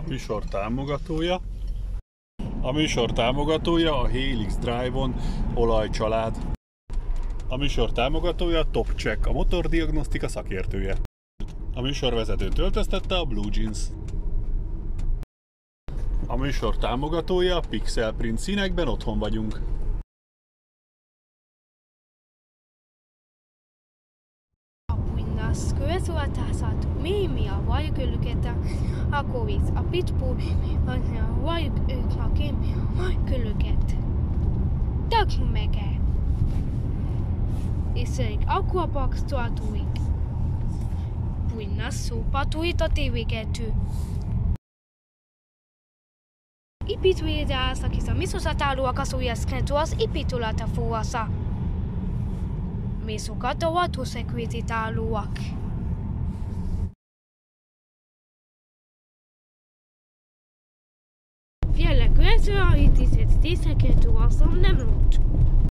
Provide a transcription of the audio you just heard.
A műsor támogatója. A műsor támogatója a Helix Drive-on olajcsalád. A műsor támogatója Top Check, a motordiagnosztika szakértője. A műsorvezetőt öltöztette a Blue Jeans. A műsor támogatója a Pixel Print, színekben otthon vagyunk. Közoltását mémia vajkölüket a kovic, a pitbull a vajkölüket, vajkölüket. Tök mege. És egy aquapax tuatuik. Puina szopatuit a TV2. Építőjédász, akik a miszoszatállóak a szójászkentő az építőlete fóasza. Mészokat a vatószekvétítálóak. Jellegű ez a hitiszt, tiszekentő azon nem lót.